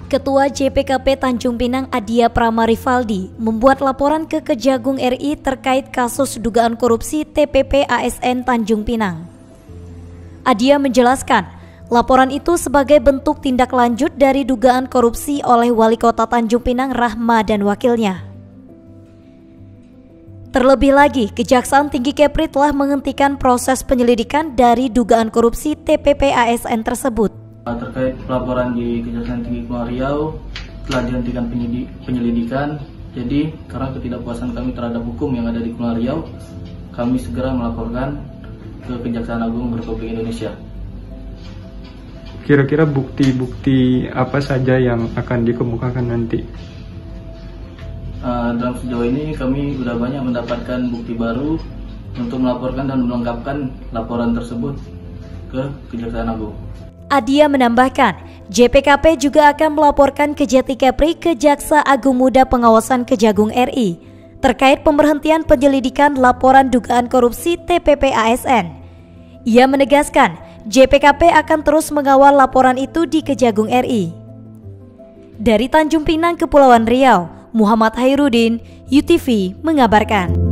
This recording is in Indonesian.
Ketua JPKP Tanjung Pinang Adia Pramarivaldi membuat laporan ke Kejagung RI terkait kasus dugaan korupsi TPP ASN Tanjung Pinang. Adia menjelaskan, laporan itu sebagai bentuk tindak lanjut dari dugaan korupsi oleh Wali Kota Tanjung Pinang Rahma dan wakilnya. Terlebih lagi, Kejaksaan Tinggi Kepri telah menghentikan proses penyelidikan dari dugaan korupsi TPP ASN tersebut. Terkait laporan di Kejaksaan Tinggi Kepulauan Riau telah dihentikan penyelidikan. Jadi karena ketidakpuasan kami terhadap hukum yang ada di Kepulauan Riau, kami segera melaporkan ke Kejaksaan Agung Republik Indonesia. Kira-kira bukti-bukti apa saja yang akan dikemukakan nanti? Dalam sejauh ini kami sudah banyak mendapatkan bukti baru untuk melaporkan dan melengkapkan laporan tersebut ke Kejaksaan Agung. Adia menambahkan, JPKP juga akan melaporkan ke Jati Kepri ke Jaksa Agung Muda Pengawasan Kejagung RI terkait pemberhentian penyelidikan laporan dugaan korupsi TPP ASN. Ia menegaskan, JPKP akan terus mengawal laporan itu di Kejagung RI. Dari Tanjung Pinang, Kepulauan Riau, Muhammad Hairudin, UTV mengabarkan.